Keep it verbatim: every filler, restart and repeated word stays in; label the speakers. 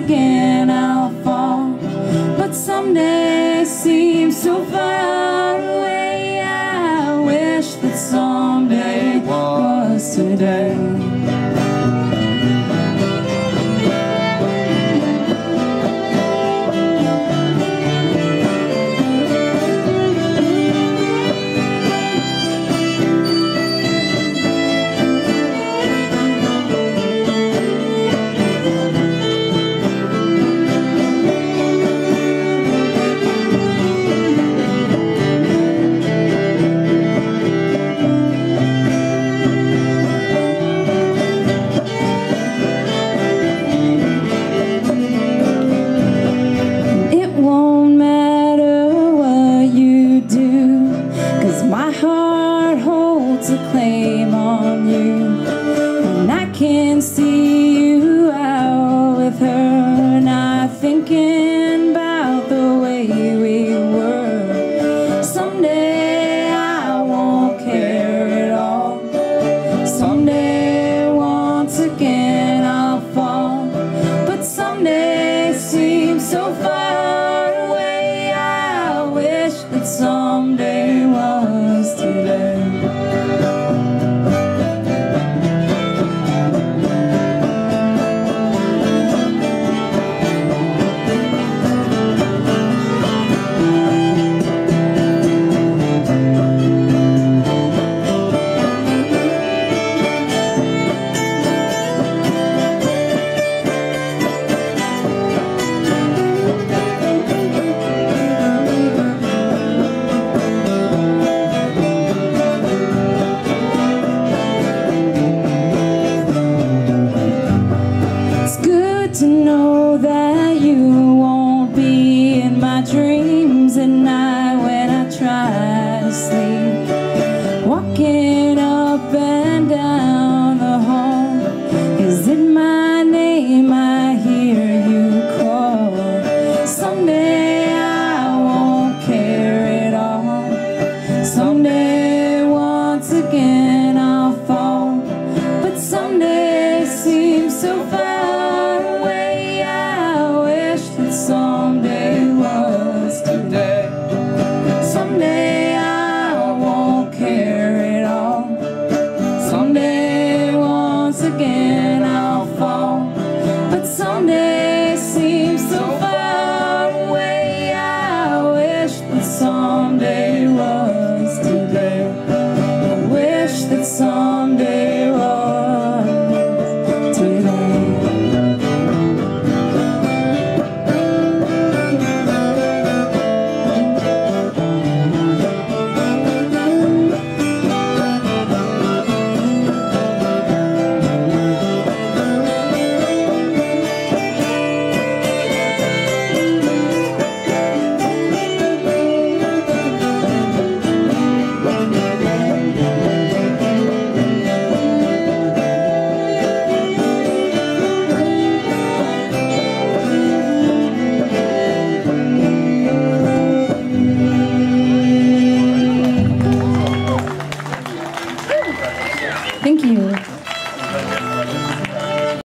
Speaker 1: again I'll fall. But someday seems so far away. I wish that someday was today. A claim on you, and I can see you out with her, not thinking about the way we were. Someday I won't care at all. Someday once again I'll fall. But someday seems so far away. I wish that someday was today. To know that you won't be in my dreams at night when I try to sleep. Walking up and down the hall, is it my name I hear you call? Someday I won't care at all. Someday once again I'll fall. But someday seems so far. Someday was today. Someday I won't care at all. Someday once again I'll fall. But someday seems so far away. I wish that someday was today. I wish that someday